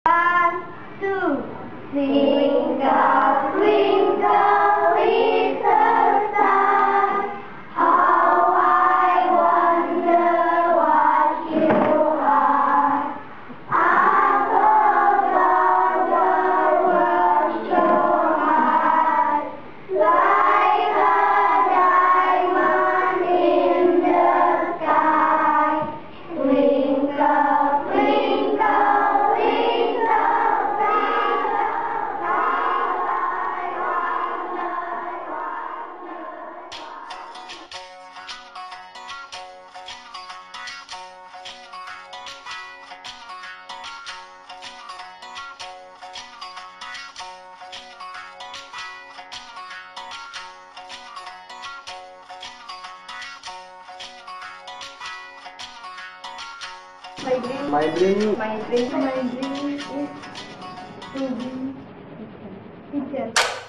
One, two. Twinkle, twinkle, little star, how I wonder what you are. Above the world so high, like a diamond in the sky. Twinkle, twinkle, little star, how I wonder. My dream My dream is to be teacher.